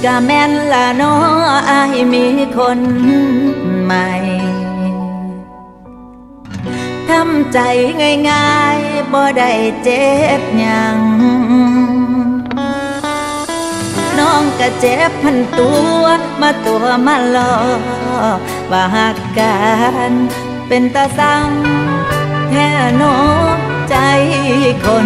ก็แม่นละน้ออายมีคนใหม่ทำใจง่ายๆบ่ได้เจ็บหยังน้องก็เจ็บพันตัวมาหลอกว่าหักกันเป็นตาสั่งแท้น้อใจคน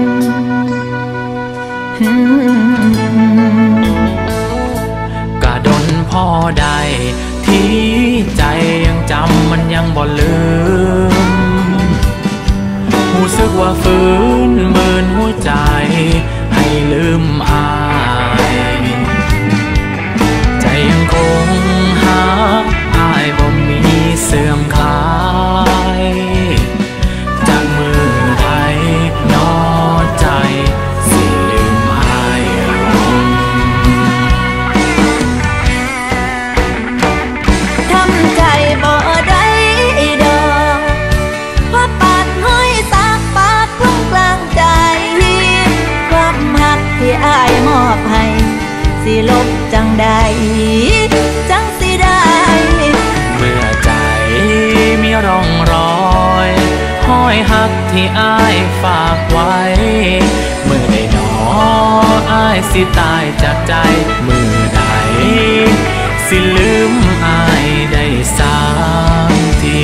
กะดนพ่อใดที่ใจยังจำมันยังบ่ลืมรู้สึกว่าฝืนเมินหัวใจให้ลืมอายใจยังคงหาอายบ่มีเสื่อมคลายจากมือใดนอใจสิลืมอายลงทำใจบ่ได้ดอกเพราะปาดห้อยสักปากลงกลางใจความหักที่อายมอบให้สิลบจังใดจังสิได้เมื่อใจมีร่องรอยห้อยหักที่อายฝากไว้เมื่อได้หนออายสิตายจากใจเมื่อใดสิลืมอายได้สักที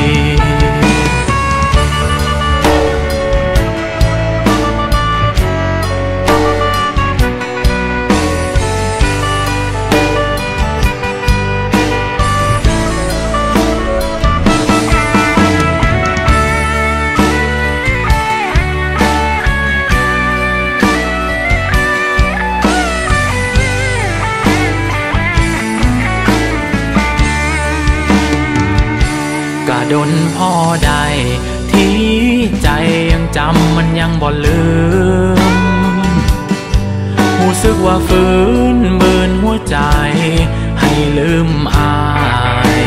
กะดนพ่อใดที่ใจยังจำมันยังบ่ลืมรู้สึกว่าฝืนเมินหัวใจให้ลืมอาย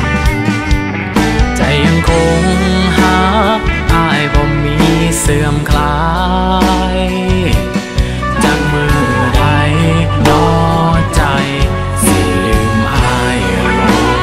ใจยังคงหาอายบ่มีเสื่อมคลายจากมือใดนอใจสิลืมอายลง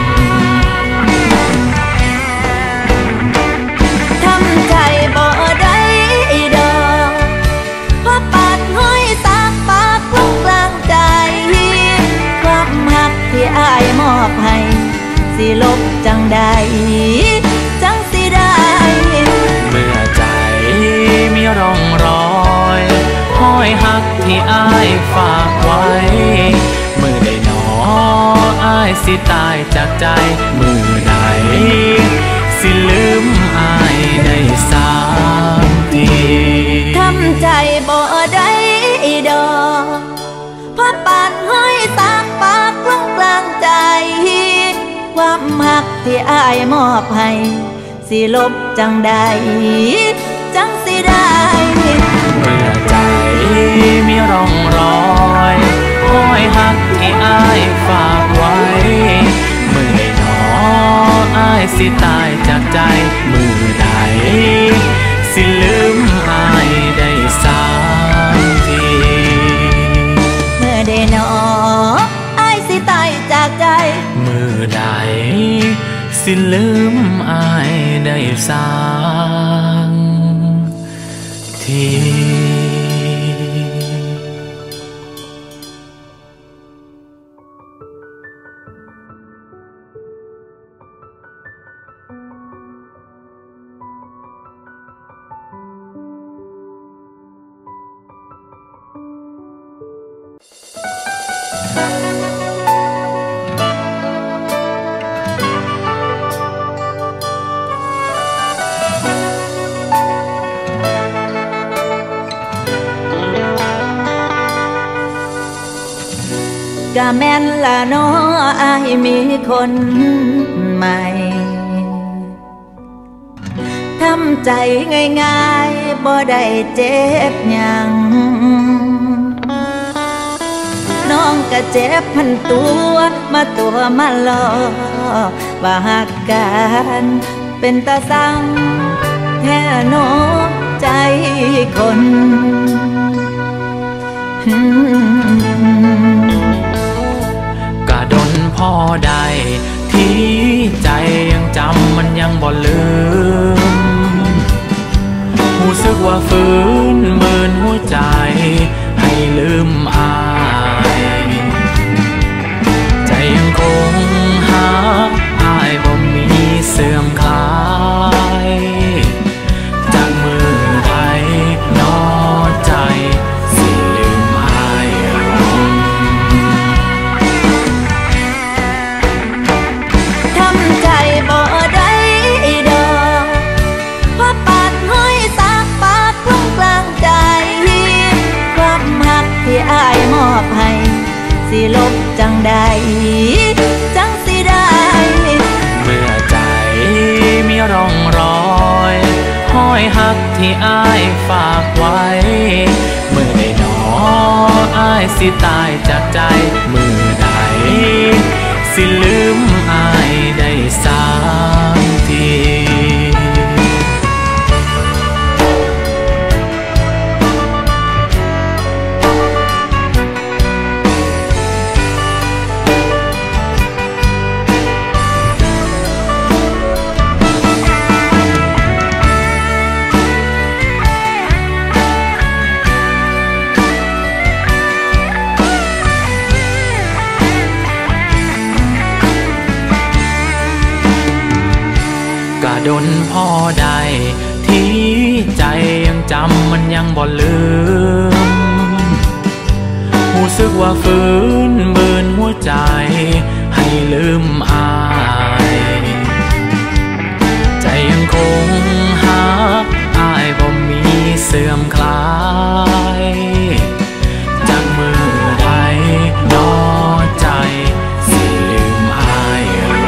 ทำใจบ่ได้ดอกเพราะปาดห้อยสักปากลงกลางใจความหักที่อายมอบให้สิลบจังใดจังสิได้เมื่อใจมีร่องรอยห้อยหักที่อายฝากไว้เมื่อได้หนออายสิตายจากใจเมื่อใดสิลืมอายได้สักทีทำใจบ่ได้ดอกเพราะปาดห้อยสักปากลงกลางใจความหักที่อายมอบให้สิลบจังใดจังสิได้เมื่อใจมีร่องรอยห้อยหักที่อายฝากไว้เมื่อได้หนออายสิตายจากใจเมื่อใดสิลืมอายได้สักทีเมื่อได้หนออายสิตายจากใจเมื่อใดสิลืมอายได้สักทีก็แม่นละน้ออายมีคนใหม่ทำใจง่ายๆบ่ได้เจ็บหยังน้องก็เจ็บพันตัวมาหลอกว่าหักกันเป็นตาสั่งแท้น้อใจคนกะดนพอได้ที่ใจยังจำมันยังบ่ลืมรู้สึกว่าฝืนเมินหัวใจให้ลืมอายใจยังคงหาอายบ่มีเสื่อมคลายจากมือไทยนอใจสิลืมอายทำใจบ่ได้ดอกเพราะปานห้อยสักปากลงกลางใจความหักที่อายมอบให้สิลบจังใดจังสิได้เมื่อใจมีร่องรอยห้อยหักที่อายฝากไว้เมื่อได้หนออายสิตายจากใจมือใดสิลืมอายได้สักทีกะดนพอได้ที่ใจยังจำมันยังบ่ลืมรู้สึกว่าฝืนเบินหัวใจให้ลืมอายใจยังคงหาอายบ่มีเสื่อมคลายจากมือใดนอใจสิลืมอาย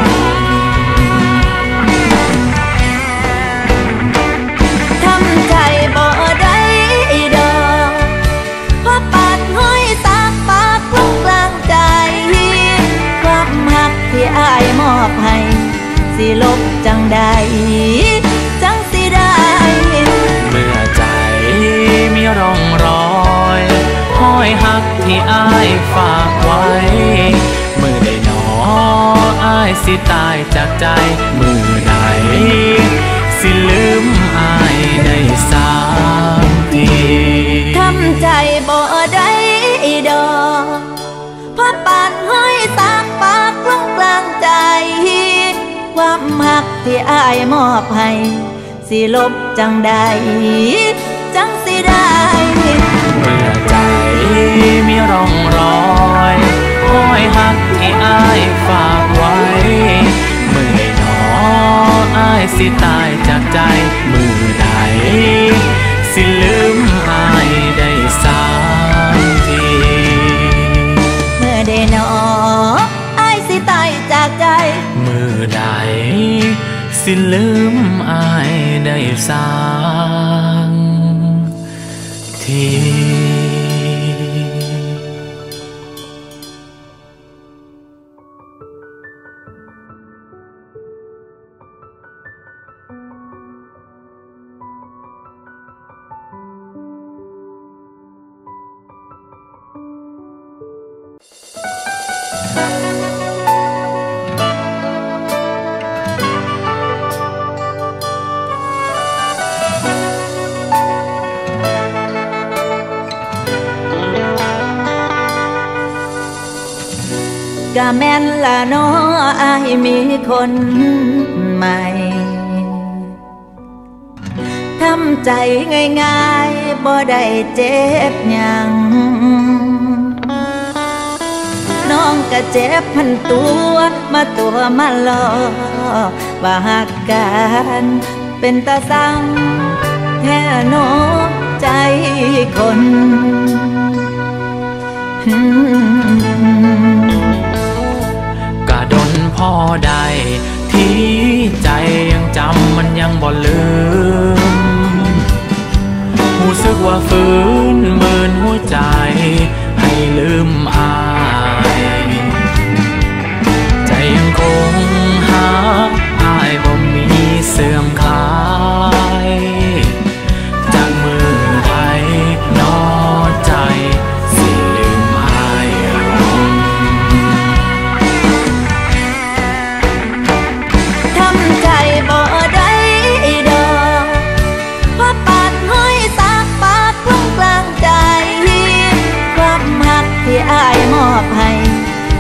ที่อายมอบให้สิลบจังใดจังสิได้เมื่อใจมีร่องรอยห้อยหักที่อายฝากไว้เมื่อได้หนออายสิตายจากใจมือใดสิลืมอายได้สักทีทำใจบ่ได้ดอกเพราะปานห้อยสักปากลงกลางใจความหักที่อายมอบให้สิลบจังใดจังสิได้เมื่อใจมีร่องรอยห้อยหักที่อายฝากไว้เมื่อได้หนออายสิตายจากใจมือใดสิลืมอายได้สักทีเมื่อได้หนออายสิตายจากใจมือใดสิลืมอายได้สักทีก็แม่นละน้ออายมีคนใหม่ทำใจง่ายๆบ่ได้เจ็บหยังน้องก็เจ็บพันตัวมาตัวมาลอว่าหักกันเป็นตาสั่งแท้น้อใจคนกะดนพอได้ที่ใจยังจำมันยังบ่ลืมรู้สึกว่าฝืนเมินหัวใจให้ลืมอายใจยังคงหาอายบ่มีเสื่อมคลายจากมือไทยนอใจสิ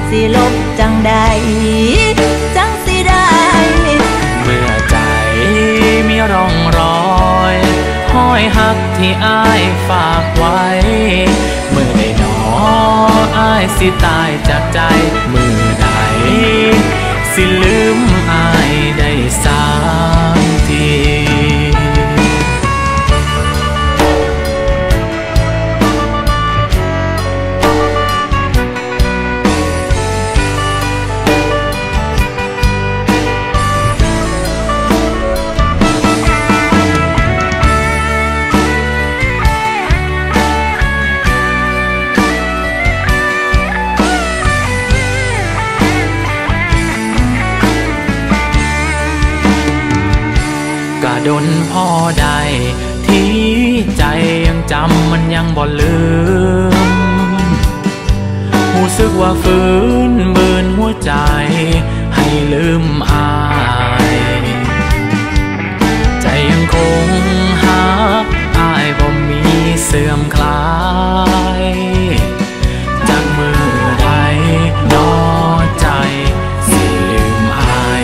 สิลบจังใดจังสิได้เมื่อใจมีร่องรอยห้อยหักที่อ้ายฝากไว้เมื่อได้หนออ้ายสิตายจากใจมือใดสิลืมอ้ายได้สักทีดนพ่อใดที่ใจยังจำมันยังบ่ลืมรู้สึกว่าฝืนเบินหัวใจให้ลืมอายใจยังคงหักอายบ่มีเสื่อมคลายจากมือใดนอใจสิลืมอาย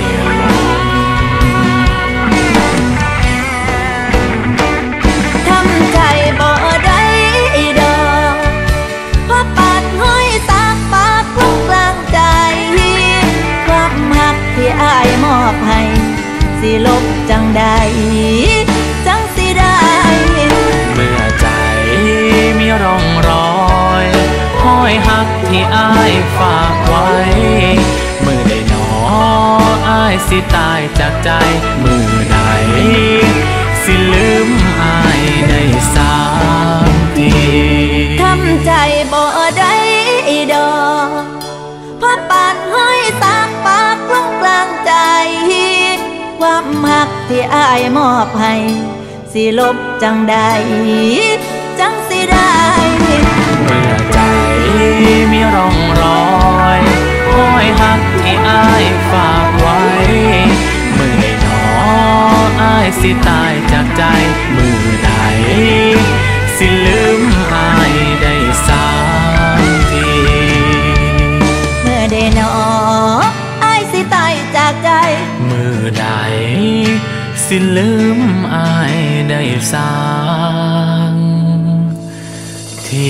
มอบให้สิลบจังใดจังสิได้เมื่อใจมีร่องรอยห้อยหักที่อ้ายฝากไว้เมื่อได้หนออ้ายสิตายจากใจมือใดสิลืมอ้ายได้สักทีทำใจบ่ได้ดอกเพราะปานห้อยตากปากลงกลางใจความหักที่อ้ายมอบให้สิลบจังใดจังสิได้เมื่อใจมีร่องรอยห้อยหักที่อ้ายฝากไว้เมื่อได้หนออ้ายสิตายจากใจมือใดสิลืมอ้ายได้สักทีเมื่อได้หนออ้ายสิตายจากใจมือใดสิลืมอ้ายได้สักที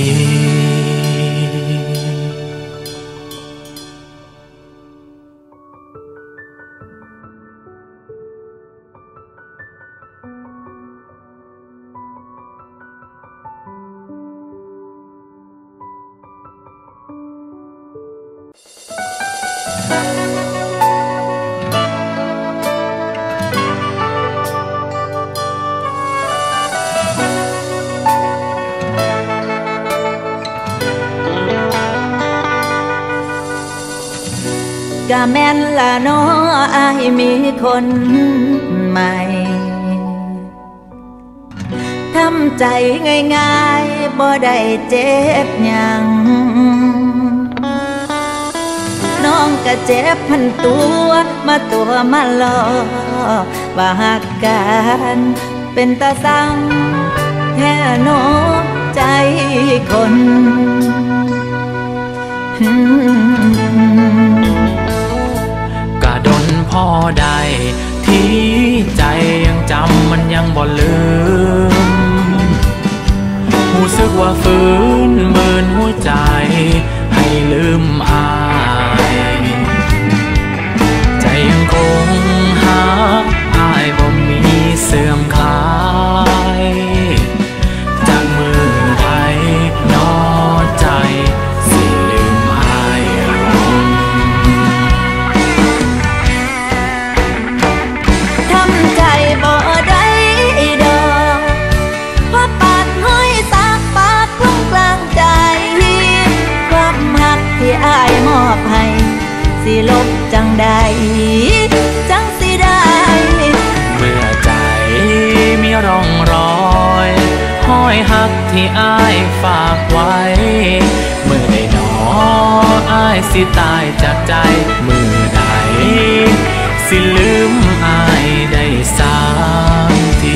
ก็แม่นละน้ออายมีคนใหม่ทำใจง่ายๆบ่ได้เจ็บหยังน้องก็เจ็บพันตัวมาตัวมาลอว่าหักกันเป็นตาสั่งแท้น้อใจคนกะดนพ่อใดที่ใจยังจำมันยังบ่ลืมรู้สึกว่าฝืนเบินหัวใจให้ลืมอายใจยังคงหักอายบ่มีเสื่อมคลายจากมือใดนอใจสิลืมอายทำใจบ่ได้ดอกเพราะปานห้อยตากปากลงกลางใจความหักที่อ้ายมอบให้สิลบจังใดจังสิได้เมื่อใจมีร่องรอยห้อยหักที่อ้ายฝากไว้เมื่อได้หนออ้ายสิตายจากใจมือใดสิลืมอ้ายได้สักที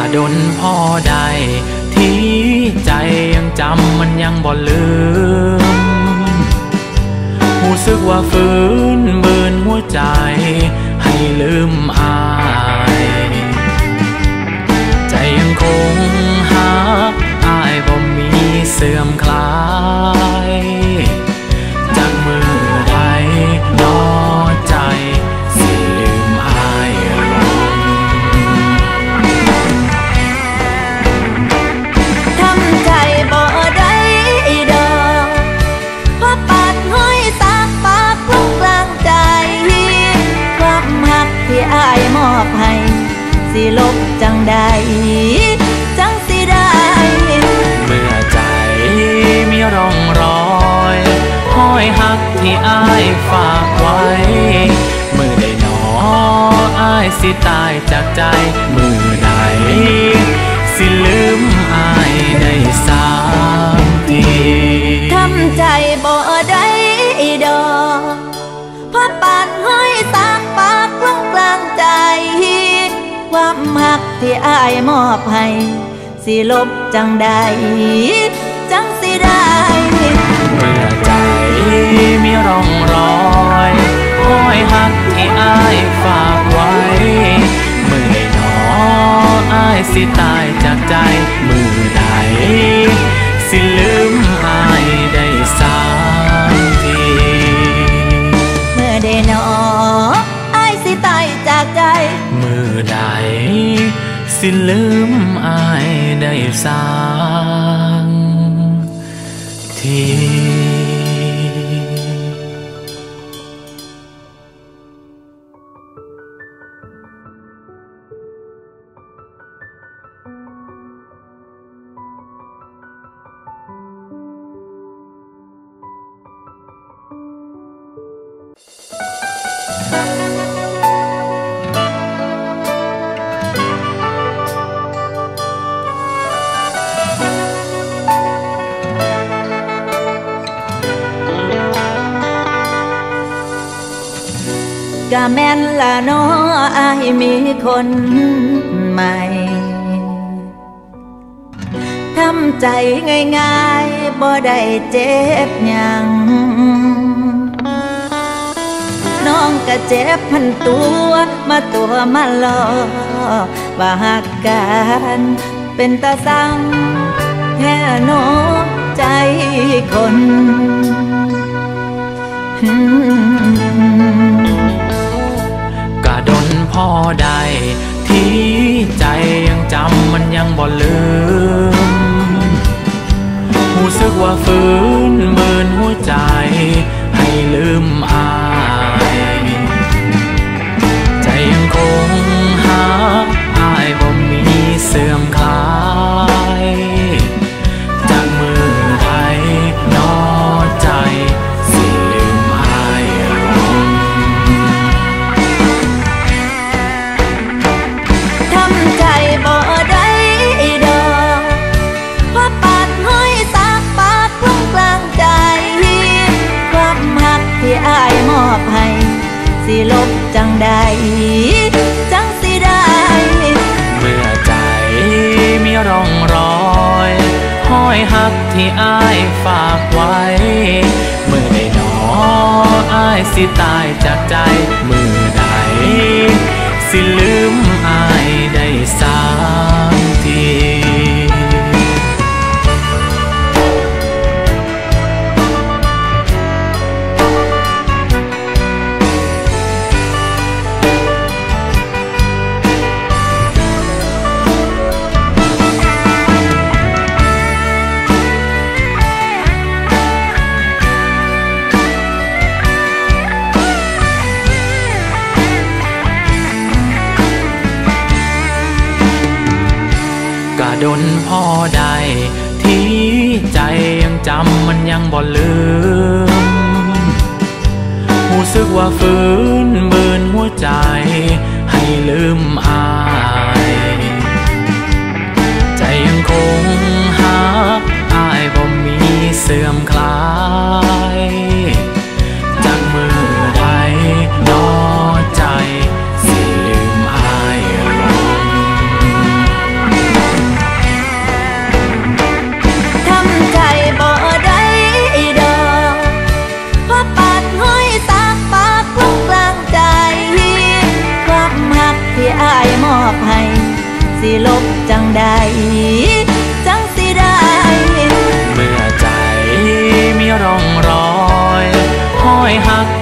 ดนพ่อใดที่ใจยังจำมันยังบ่ลืมรู้สึกว่าฝืนเบินหัวใจให้ลืมอายใจยังคงหักอายบ่มีเสื่อมคลายจากมือใดนอใจสิลืมอายลงทำใจบ่ได้ดอกเพราะปาดห้อยสากปากลงกลางใจความหักที่อายมอบให้สิลบจังใดจังสิได้เมื่อใจมีร่องรอยห้อยหักที่อายฝากไว้มือได้หนออายสิตายจากใจมือใดสิลืมอายได้สักทีทำใจบ่ได้ดอกเพราะปานห้อยสากปากลงกลางใจความหักที่อายมอบให้สิลบจังใดจังสิได้เมื่อใจมีร่องรอยห้อยหักที่อายฝากไว้เมื่อได้หนออายสิตายจากใจมือใดสิลืมอายได้สักทีเมื่อได้หนออายสิตายจากใจมือใดสิลืมอายได้สักทีก็แม่นละน้ออายมีคนใหม่ทำใจง่ายๆบ่ได้เจ็บหยังน้องก็เจ็บพันตัวมาตัวมาหลอกว่าหักกันเป็นตาสั่งแค่น้องใจคนกะดนพ่อใดที่ใจยังจำมันยังบ่ลืมรู้สึกว่าฝืนเบินหัวใจให้ลืมอายใจยังคงหักอายบ่มีเสื่อมคลายจากมือใดนอใจสิลืมอายลงทำใจบ่ได้ดอกเพราะปาดห้อยสากปากลงกลางใจความหักที่อายมอบให้สิลบจังใดจังสิได้เมื่อใจมีร่องรอยห้อยหักที่อายฝากไว้เมื่อได้หนออายสิตายจากใจมือใดสิลืมอายได้สักทีกะดนพ่อใดที่ใจยังจำมันยังบ่ลืมรู้สึกว่าฝืนเบินหัวใจให้ลืมอายใจยังคงหักอายบ่มีเสื่อมคลายจากมือใดนอใจสิลืมอายลง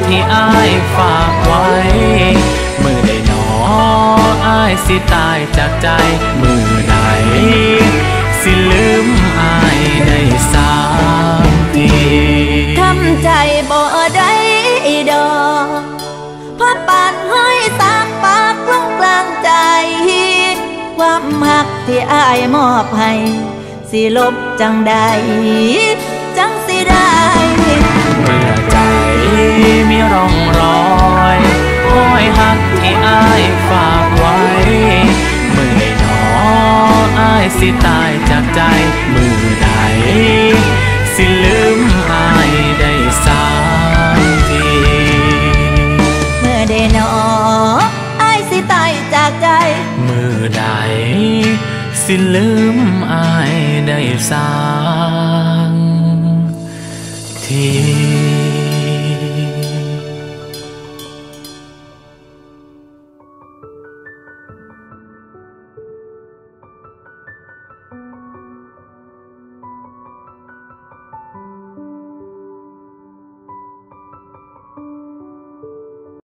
ที่อ้ายฝากไว้มือใดหนออ้ายสิตายจากใจมือใดสิลืมอ้ายได้สักทีทำใจบ่ได้ดอกเพราะปานห้อยสากปากลงกลางใจความหักที่อ้ายมอบให้สิลบจังใดจังสิได้เมื่อใจมีร่องรอยห้อยหักที่อ้ายฝากไว้เมื่อหนออ้ายสิตายจากใจมือใดสิลืมอ้ายได้สักทีเมื่อใดหนออ้ายสิตายจากใจมือใดสิลืมอ้ายได้สักที